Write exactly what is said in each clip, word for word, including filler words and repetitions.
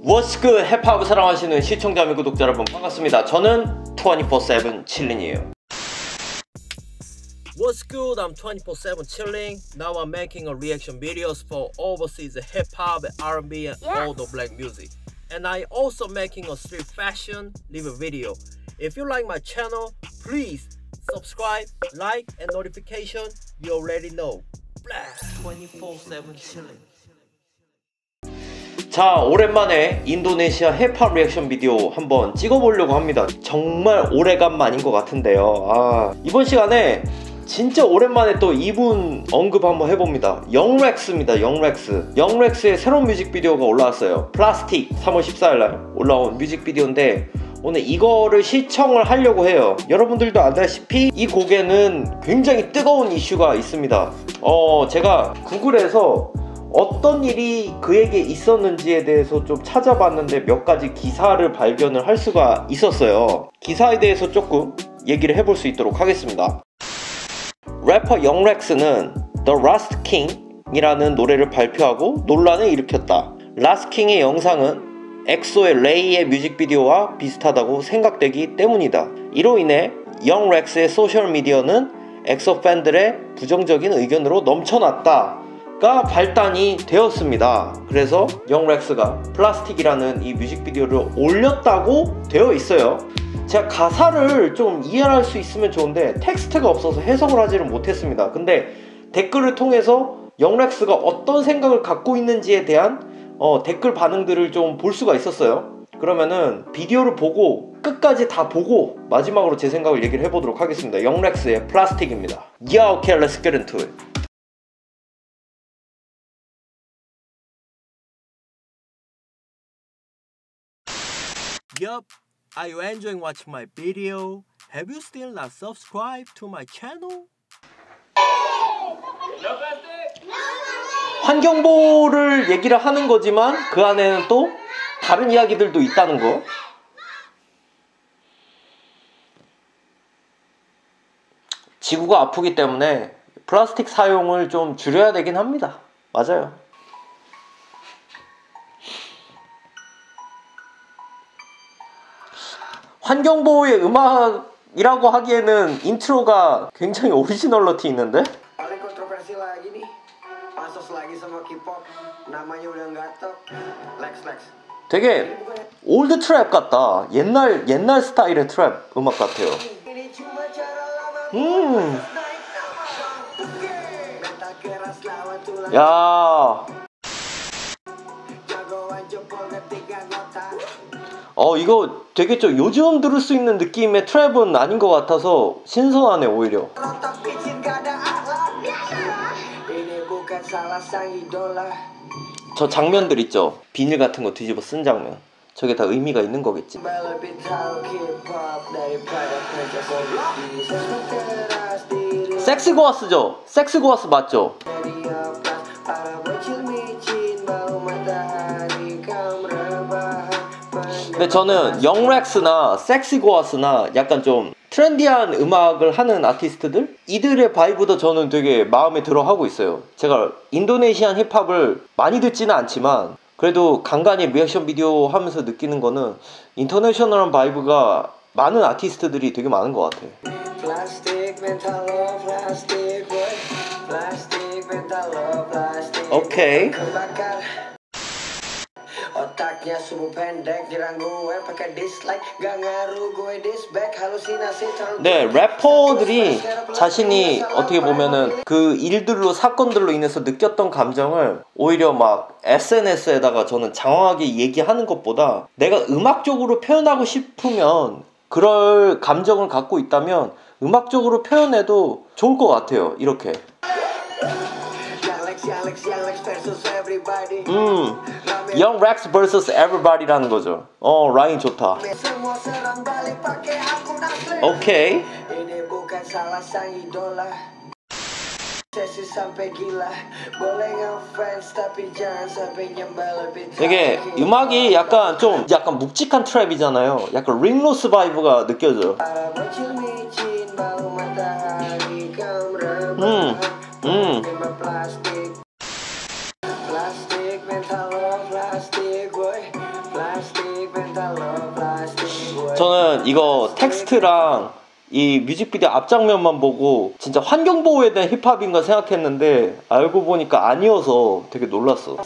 What's good? 힙합을 사랑하시는 시청자 및 구독자 여러분 반갑습니다. 저는 twenty-four seven 칠린이에요. What's good? I'm twenty-four seven chilling. Now I'm making a reaction videos for overseas hip hop, R and B, and yes. all the black music. And I also making a street fashion live video. If you like my channel, please subscribe, like, and notification. You already know. twenty-four seven chilling. 자, 오랜만에 인도네시아 힙합 리액션 비디오 한번 찍어보려고 합니다. 정말 오래간만인 것 같은데요. 아, 이번 시간에 진짜 오랜만에 또 이분 언급 한번 해봅니다. 영렉스입니다. 영렉스. 영렉스의 새로운 뮤직비디오가 올라왔어요. 플라스틱. 삼월 십사일날 올라온 뮤직비디오인데 오늘 이거를 시청을 하려고 해요. 여러분들도 알다시피 이 곡에는 굉장히 뜨거운 이슈가 있습니다. 어, 제가 구글에서 어떤 일이 그에게 있었는지에 대해서 좀 찾아봤는데 몇 가지 기사를 발견을 할 수가 있었어요. 기사에 대해서 조금 얘기를 해볼 수 있도록 하겠습니다. 래퍼 영렉스는 The Last King 이라는 노래를 발표하고 논란을 일으켰다. Last King의 영상은 엑소의 레이의 뮤직비디오와 비슷하다고 생각되기 때문이다. 이로 인해 영렉스의 소셜미디어는 엑소 팬들의 부정적인 의견으로 넘쳐났다 가 발단이 되었습니다. 그래서 영렉스가 플라스틱이라는 이 뮤직비디오를 올렸다고 되어 있어요. 제가 가사를 좀 이해할 수 있으면 좋은데 텍스트가 없어서 해석을 하지를 못했습니다. 근데 댓글을 통해서 영렉스가 어떤 생각을 갖고 있는지에 대한 어, 댓글 반응들을 좀 볼 수가 있었어요. 그러면은 비디오를 보고 끝까지 다 보고 마지막으로 제 생각을 얘기를 해보도록 하겠습니다. 영렉스의 플라스틱입니다. Yeah, okay, let's get into it. Yup, are you enjoying watching my video? Have you still not subscribed to my channel? 환경보호를 얘기를 하는 거지만 그 안에는 또 다른 이야기들도 있다는 거. 지구가 아프기 때문에 플라스틱 사용을 좀 줄여야 되긴 합니다. 맞아요. 환경보호의 음악이라고 하기에는 인트로가 굉장히 오리지널러티 있는데? 되게 올드 트랩 같다. 옛날 옛날 스타일의 트랩 음악 같아요. 음. 야. 어, 이거 되게 좀 요즘 들을 수 있는 느낌의 트랩은 아닌 것 같아서 신선하네 오히려. 저 장면들 있죠? 비닐 같은 거 뒤집어 쓴 장면. 저게 다 의미가 있는 거겠지. 섹시 고아스죠? 섹시 고아스 맞죠? 근데 저는 영렉스나 섹시 고아스나 약간 좀 트렌디한 음악을 하는 아티스트들? 이들의 바이브도 저는 되게 마음에 들어 하고 있어요. 제가 인도네시안 힙합을 많이 듣지는 않지만 그래도 간간히 리액션 비디오 하면서 느끼는 거는 인터내셔널한 바이브가 많은 아티스트들이 되게 많은 것 같아요. 오케이. 네, 래퍼들이 자신이 어떻게 보면은 그 일들로 사건들로 인해서 느꼈던 감정을 오히려 막 에스엔에스에다가 저는 장황하게 얘기하는 것보다 내가 음악적으로 표현하고 싶으면 그럴 감정을 갖고 있다면 음악적으로 표현해도 좋을 것 같아요. 이렇게. 음, Young Rex vs Everybody라는 거죠. 어, 라인 좋다. 오케이. 되게 음악이 약간 좀 약간 묵직한 트랩이잖아요. 약간 링로스 바이브가 느껴져요. 음, 음. 저는 이거 텍스트랑 이 뮤직비디오 앞장면만 보고 진짜 환경보호에 대한 힙합인가 생각했는데 알고 보니까 아니어서 되게 놀랐어.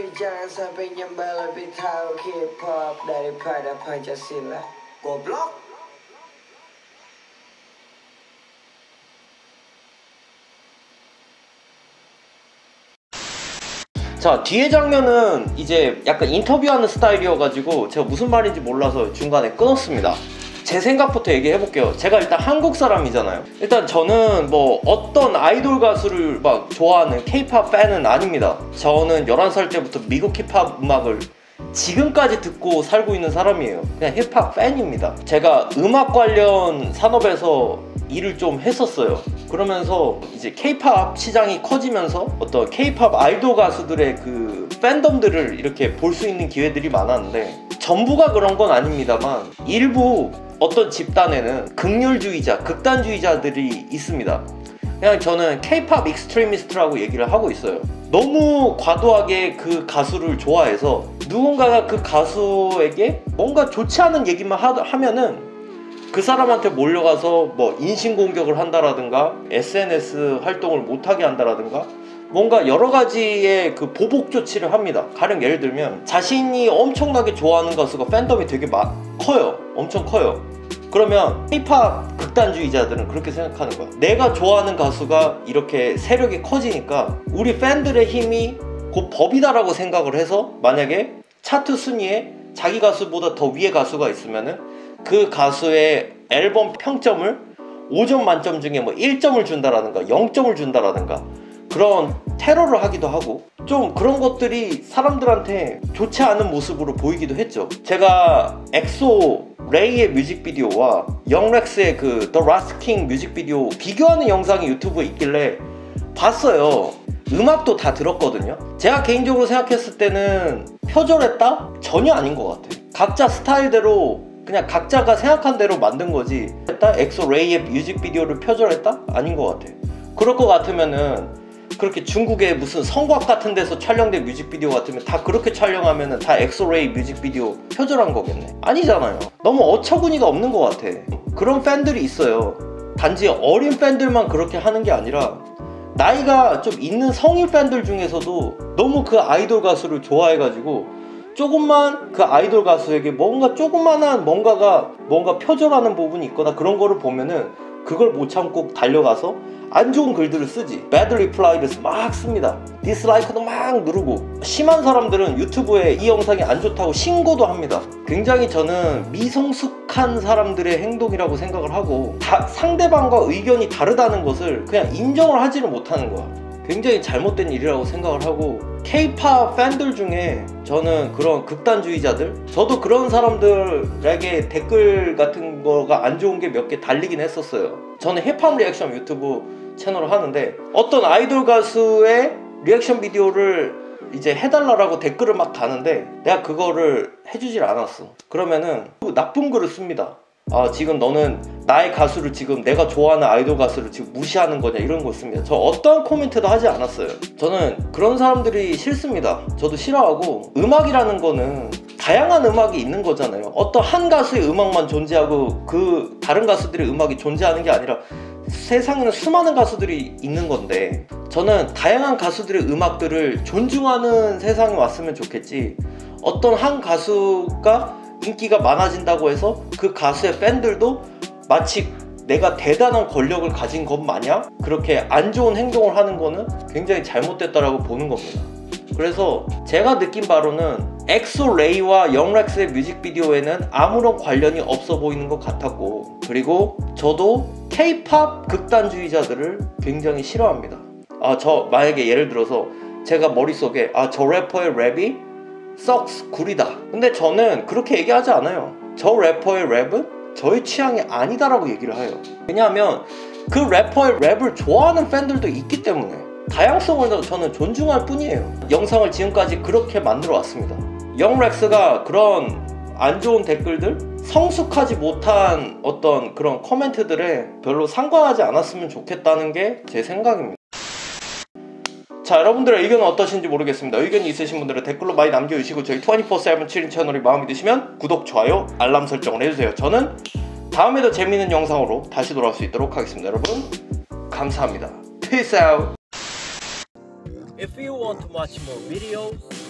자, 뒤에 장면은 이제 약간 인터뷰하는 스타일이어가지고 제가 무슨 말인지 몰라서 중간에 끊었습니다. 제 생각부터 얘기해볼게요. 제가 일단 한국 사람이잖아요. 일단 저는 뭐 어떤 아이돌 가수를 막 좋아하는 케이팝 팬은 아닙니다. 저는 열한 살 때부터 미국 힙합 음악을 지금까지 듣고 살고 있는 사람이에요. 그냥 힙합 팬입니다. 제가 음악 관련 산업에서 일을 좀 했었어요. 그러면서 이제 케이팝 시장이 커지면서 어떤 케이팝 아이돌 가수들의 그 팬덤들을 이렇게 볼 수 있는 기회들이 많았는데, 전부가 그런 건 아닙니다만 일부 어떤 집단에는 극렬주의자, 극단주의자들이 있습니다. 그냥 저는 케이팝 익스트리미스트라고 얘기를 하고 있어요. 너무 과도하게 그 가수를 좋아해서 누군가가 그 가수에게 뭔가 좋지 않은 얘기만 하, 하면은 그 사람한테 몰려가서 뭐 인신공격을 한다라든가 에스엔에스 활동을 못하게 한다라든가 뭔가 여러 가지의 그 보복 조치를 합니다. 가령 예를 들면 자신이 엄청나게 좋아하는 가수가 팬덤이 되게 마, 커요. 엄청 커요. 그러면 힙합 극단주의자들은 그렇게 생각하는 거야. 내가 좋아하는 가수가 이렇게 세력이 커지니까 우리 팬들의 힘이 곧 법이다라고 생각을 해서 만약에 차트 순위에 자기 가수보다 더 위에 가수가 있으면은 그 가수의 앨범 평점을 오 점 만점 중에 뭐 일 점을 준다라든가 영 점을 준다라든가 그런 테러를 하기도 하고, 좀 그런 것들이 사람들한테 좋지 않은 모습으로 보이기도 했죠. 제가 엑소 레이의 뮤직비디오와 영렉스의 그 The Last King 뮤직비디오 비교하는 영상이 유튜브에 있길래 봤어요. 음악도 다 들었거든요. 제가 개인적으로 생각했을 때는 표절했다? 전혀 아닌 것 같아요. 각자 스타일대로 그냥 각자가 생각한 대로 만든 거지, 엑소 레이의 뮤직비디오를 표절했다? 아닌 것 같아요. 그럴 것 같으면은 그렇게 중국의 무슨 성곽 같은 데서 촬영된 뮤직비디오 같으면 다 그렇게 촬영하면은 다 엑소레이 뮤직비디오 표절한 거겠네. 아니잖아요. 너무 어처구니가 없는 것 같아. 그런 팬들이 있어요. 단지 어린 팬들만 그렇게 하는 게 아니라 나이가 좀 있는 성인 팬들 중에서도 너무 그 아이돌 가수를 좋아해가지고 조금만 그 아이돌 가수에게 뭔가 조그만한 뭔가가 뭔가 표절하는 부분이 있거나 그런 거를 보면은 그걸 못 참고 달려가서 안 좋은 글들을 쓰지. bad reply를 막 씁니다. 디스라이크도 막 누르고, 심한 사람들은 유튜브에 이 영상이 안 좋다고 신고도 합니다. 굉장히 저는 미성숙한 사람들의 행동이라고 생각을 하고, 다 상대방과 의견이 다르다는 것을 그냥 인정을 하지를 못하는 거야. 굉장히 잘못된 일이라고 생각을 하고, 케이팝 팬들 중에 저는 그런 극단주의자들, 저도 그런 사람들에게 댓글 같은 거가 안 좋은 게 몇 개 달리긴 했었어요. 저는 힙합 리액션 유튜브 채널을 하는데 어떤 아이돌 가수의 리액션 비디오를 이제 해달라고 댓글을 막 다는데 내가 그거를 해주질 않았어. 그러면은 나쁜 글을 씁니다. 아, 지금 너는 나의 가수를, 지금 내가 좋아하는 아이돌 가수를 지금 무시하는 거냐, 이런 거 씁니다. 저 어떠한 코멘트도 하지 않았어요. 저는 그런 사람들이 싫습니다. 저도 싫어하고, 음악이라는 거는 다양한 음악이 있는 거잖아요. 어떤 한 가수의 음악만 존재하고 그 다른 가수들의 음악이 존재하는 게 아니라 세상에는 수많은 가수들이 있는 건데, 저는 다양한 가수들의 음악들을 존중하는 세상이 왔으면 좋겠지, 어떤 한 가수가 인기가 많아진다고 해서 그 가수의 팬들도 마치 내가 대단한 권력을 가진 것 마냥 그렇게 안 좋은 행동을 하는 거는 굉장히 잘못됐다라고 보는 겁니다. 그래서 제가 느낀 바로는 엑소 레이와 영렉스의 뮤직비디오에는 아무런 관련이 없어 보이는 것 같았고, 그리고 저도 케이팝 극단주의자들을 굉장히 싫어합니다. 아, 저 만약에 예를 들어서 제가 머릿속에 아, 저 래퍼의 랩이 썩스 구리다, 근데 저는 그렇게 얘기하지 않아요. 저 래퍼의 랩은 저의 취향이 아니다라고 얘기를 해요. 왜냐하면 그 래퍼의 랩을 좋아하는 팬들도 있기 때문에 다양성을 저는 존중할 뿐이에요. 영상을 지금까지 그렇게 만들어 왔습니다. 영렉스가 그런 안 좋은 댓글들, 성숙하지 못한 어떤 그런 코멘트들에 별로 상관하지 않았으면 좋겠다는 게 제 생각입니다. 자, 여러분들의 의견은 어떠신지 모르겠습니다. 의견이 있으신 분들은 댓글로 많이 남겨주시고, 저희 이십사 세븐 칠인 채널이 마음에 드시면 구독, 좋아요, 알람 설정을 해주세요. 저는 다음에도 재밌는 영상으로 다시 돌아올 수 있도록 하겠습니다. 여러분 감사합니다. Peace out. If you want to watch more videos